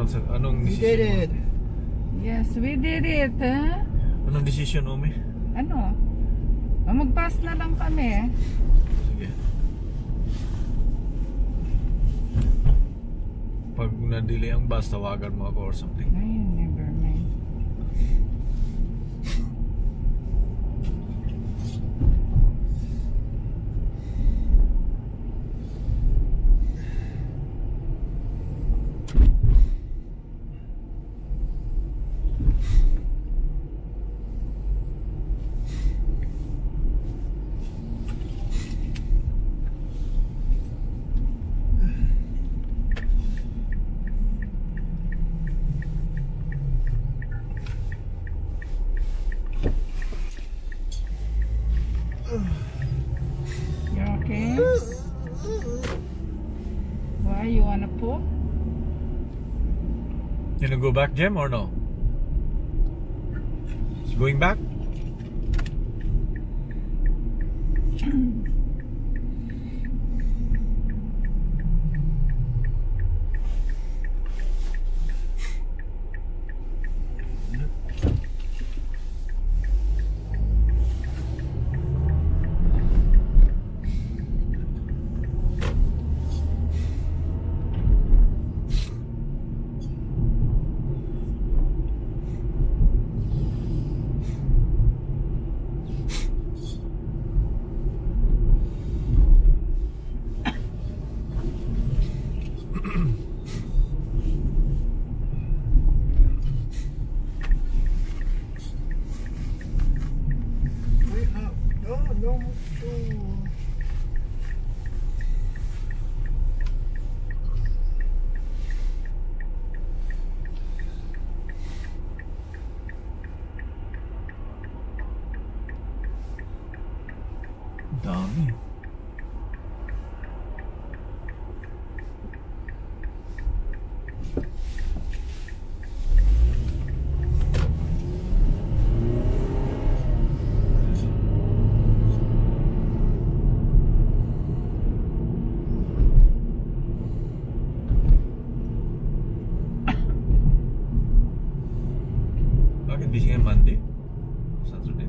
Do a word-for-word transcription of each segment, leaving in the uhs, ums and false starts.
Anong, anong We decision did it. mo? Yes, we did it, huh? Anong decision mo, Umi? Ano? Oh, mag-pass na lang kami. Sige. Pag na-delay ang bus, tawagan mo ako or something. Ay, never mind. You okay? Why, you wanna poop? You gonna go back, Jem, or no? Is going back? Wait up. No, no, no. Dami. Bakit busy ngayon Monday? Saturday?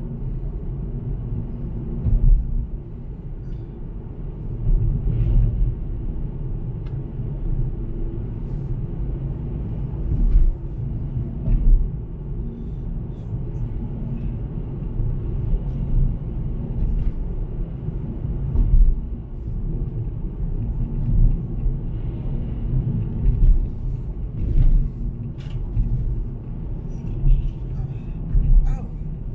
Ow.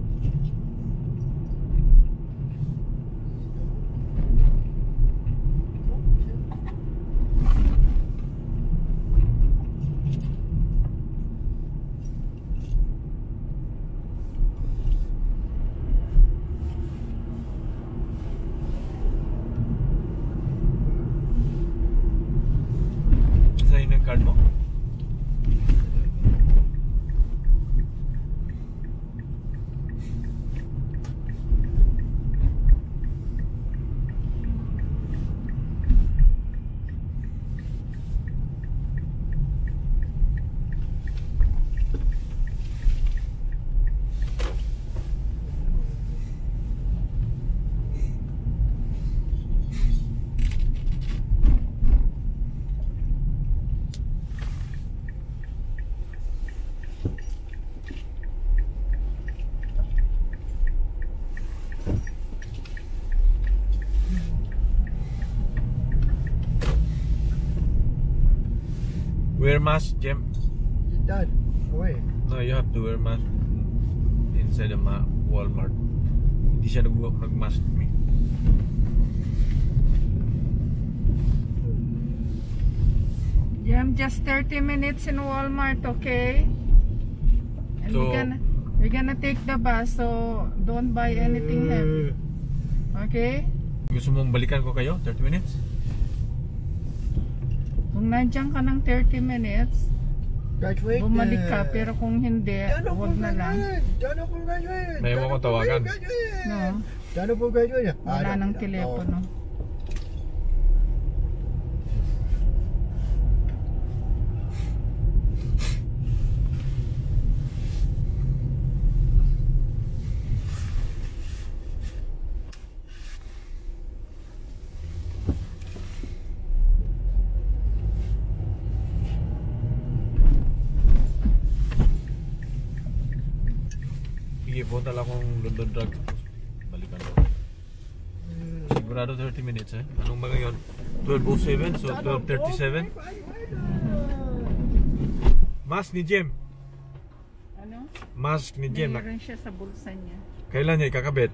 Saan yung card mo? Wear mask, Jem. You done. Away. No, you have to wear mask inside the ma Walmart. Hindi siya nag nag-mask me. Jam, just thirty minutes in Walmart, okay? And So- we're gonna we're gonna take the bus, so don't buy anything heavy. Okay? Gusto mong balikan ko kayo? thirty minutes? Kung nandiyan ka ng thirty minutes, Graduate. bumalik ka, pero kung hindi, Diyan ako huwag na lang. graduate. Diyan ako graduate. May Diyan mo ako kong tawagan. graduate. No, Diyan ako graduate. wala Ah, nang no. telepono. Punta lang akong London Drug. Balikan ko. Sigurado thirty minutes eh. Anong mga yun? twelve oh seven, so twelve thirty-seven. Mask ni Jem. Ano? Mask ni Jem. Mayroon siya sa bulsa niya. Kailan niya ikakabit?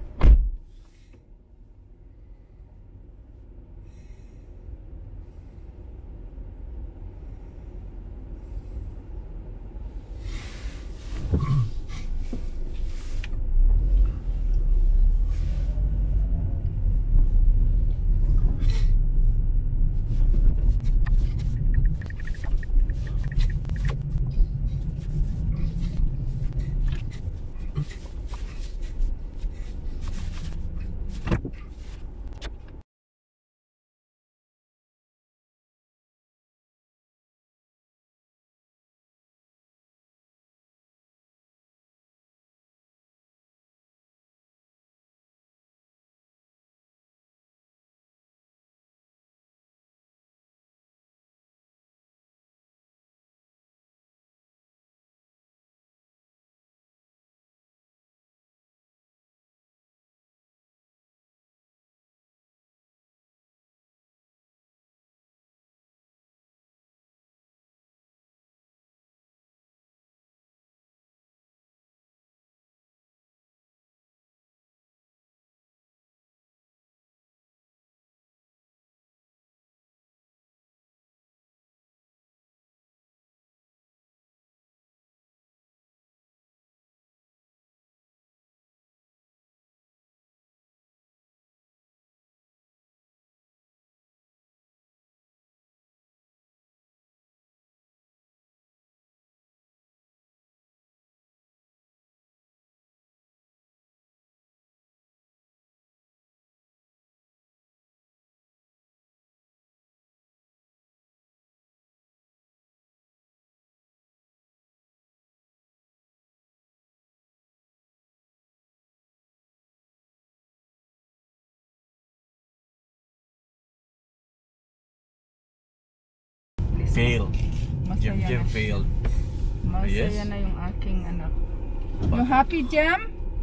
Fail. Jem Masaya Jem na. failed. Masaya Yes. na yung aking anak. You happy, Jem?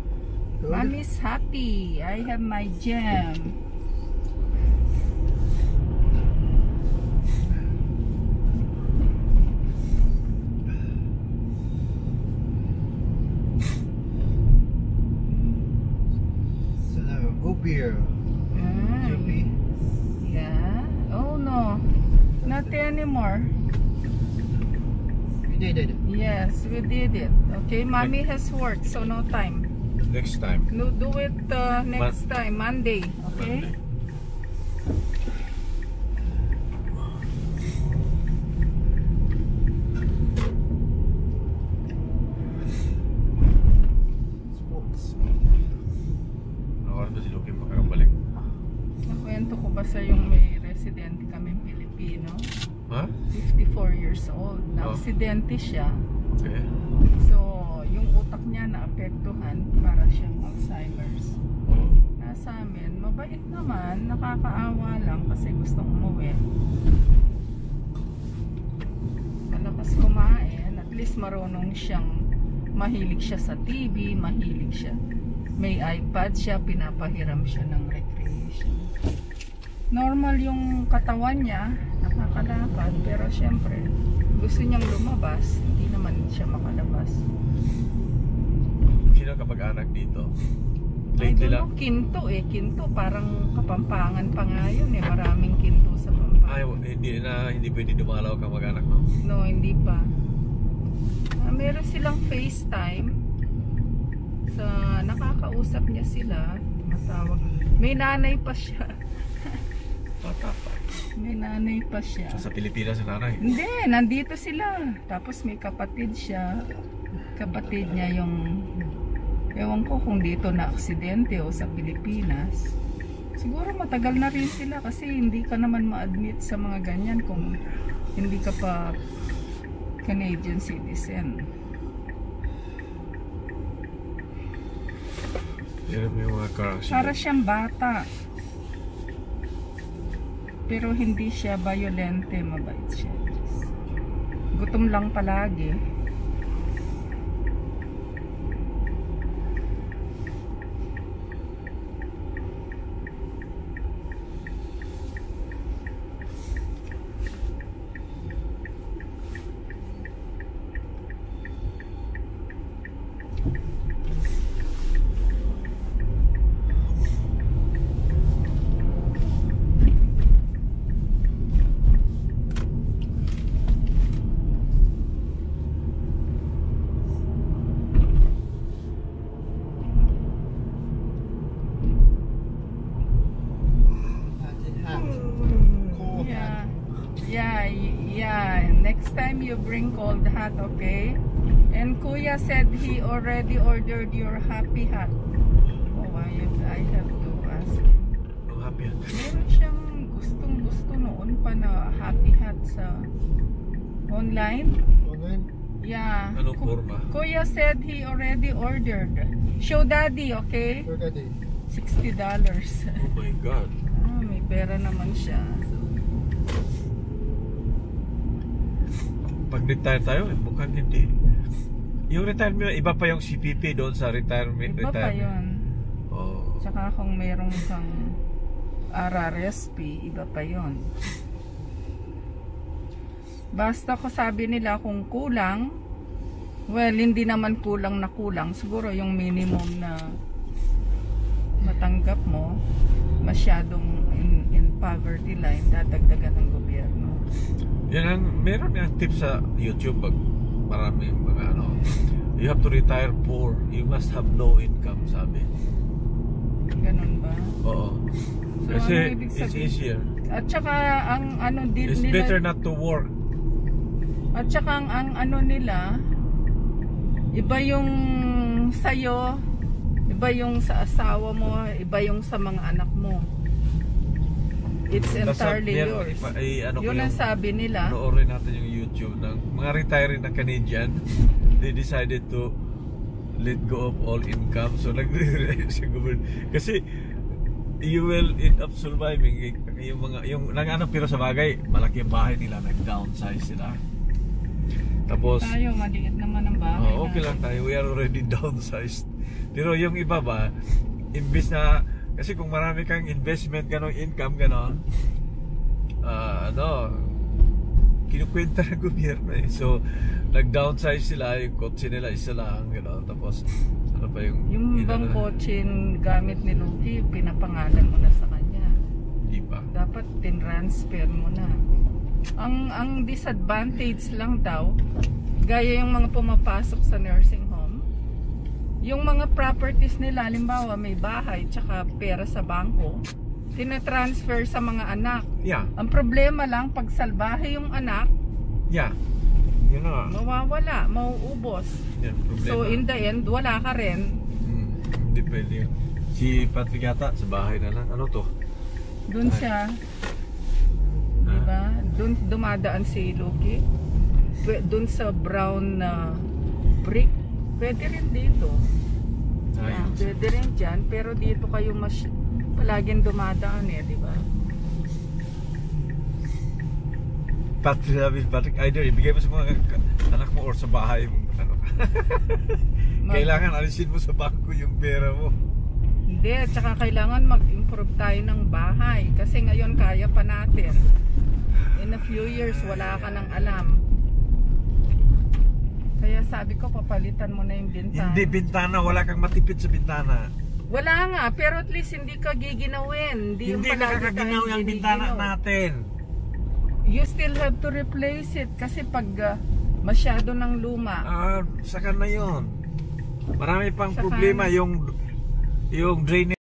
Mommy's happy. I have my Jem. So now go beer. Ah, Jumpy. yeah. Oh no. Not anymore. We did it. Yes, we did it. Okay, mommy has work, so no time. Next time. No, do it uh, next Mon- time, Monday. Okay? Monday. Sports. Ako ba si Lucky makakabalik? Nakwento ko ba sa yung may residente kami Pilipino? Ha? fifty-four years old. Oh. Na-aksidente siya. Okay. So, yung utak niya naapektuhan para siyang Alzheimer's. Nasa amin, mabait naman, nakakaawa lang kasi gustong umuwi. Malakas kumain, at least marunong siyang, mahilig siya sa T V, mahilig siya. May iPad siya, pinapahiram siya ng recreation. Normal yung katawan niya, nakakalakad, pero syempre, gusto niyang lumabas, hindi naman siya makalabas. Sino kapag-anak dito? I Lately don't lang. know, Kinto eh, Kinto, parang Kapampangan pa nga yun eh, maraming Kinto sa Pampanga. Ay, hindi na hindi pwede dumalaw ka mag-anak mo. No, hindi pa. Ah, meron silang FaceTime. Sa nakakausap niya sila, matawag. May nanay pa siya. Bata pa. May nanay pa siya. Sa Pilipinas si nanay. Hindi, nandito sila. Tapos may kapatid siya. Kapatid niya yung, ewan ko kung dito na aksidente o sa Pilipinas. Siguro matagal na rin sila kasi hindi ka naman ma-admit sa mga ganyan kung hindi ka pa Canadian citizen. Yan yung mga car accident. Para siyang bata. Pero hindi siya violente, mabait siya. Gutom lang palagi. next time you bring cold hat, okay? And Kuya said he already ordered your happy hat. Oh, I have, I have to ask him. No happy hat. Meron siyang gustong gusto noon pa na happy hat sa online. Online? Yeah. Ano Ku- forma? Kuya said he already ordered. Show daddy, okay? Sure, Daddy. sixty dollars. Oh my God. Ah, may pera naman siya. So, Pag retire tayo, eh, mukhang hindi. Yung retirement, iba pa yung C P P doon sa retirement. iba pa retirement. yun. Oh. Tsaka kung merong kang R R S P, iba pa yun. Basta ko sabi nila kung kulang, well, hindi naman kulang na kulang. Siguro yung minimum na matanggap mo, masyadong in, in poverty line, dadagdagan ng gobyerno. Yan ang, meron yung tip sa YouTube. Pag maraming mga ano, you have to retire poor. You must have no income, sabi. Ganun ba? Oo. So, Kasi ano ibig it's sabihin? easier. At saka ang ano din It's nila, better not to work. at saka ang, ang ano nila, iba yung sa'yo, iba yung sa asawa mo, iba yung sa mga anak mo. It's Basta entirely meron, yours. ipa- ay, ano ko Yun ang yung- sabi nila. Panoorin natin yung YouTube ng mga retiree na Canadian. They decided to let go of all income. So nagre-resign sa government. Kasi you will end up surviving. Yung mga, yung nang ano, pero sa bagay, malaki ang bahay nila, nag-downsize sila. Tapos, Tayo, maliit naman ang bahay. oh, okay lang tayo. We are already downsized. Pero yung iba ba, imbis na, kasi kung marami kang investment, ganong income, ganon, ah, ano, kinukwenta ng gobyerno eh. So, nag-downsize sila, yung kotse nila, isa lang, ganon. Tapos, ano pa yung... Yung bang inano- kotse gamit ni Lucky, pinapangalan mo na sa kanya. Di pa. Dapat tinransfer mo na. Ang ang disadvantage lang daw, gaya yung mga pumapasok sa nursing home, yung mga properties nila, halimbawa may bahay tsaka pera sa bangko, tinatransfer sa mga anak. Yeah, Ang problema lang, pag salbahe yung anak, yeah. Yun na nga. mawawala, mauubos. Yan, problema. So in the end, wala ka rin. Hmm, hindi pwede yun. Si Patrick yata, sa bahay na lang. Ano to? Doon siya, diba? Doon dumadaan si Lucky. Pwe- Doon sa brown na brick. Pwede rin dito. Yeah, Ayun. pwede rin dyan. Pero dito kayo mas palaging dumadaan eh, di ba? Patrick, sabi, Patrick, either ibigay mo sa mga ka- anak mo or sa bahay mo. Ano. Kailangan alisin mo sa bangko yung pera mo. Hindi, at saka kailangan mag-improve tayo ng bahay. Kasi ngayon kaya pa natin. In a few years, wala ka nang alam. Kaya sabi ko, papalitan mo na yung bintana. Hindi bintana, wala kang matipid sa bintana. Wala nga, pero at least hindi ka giginawin. Hindi, yung Hindi palagi nakakaginaw tayong yung bintana giniginaw. natin. You still have to replace it kasi pag uh, masyado ng luma. Ah, saka na yun. Marami pang Saka problema na. yung yung drainage.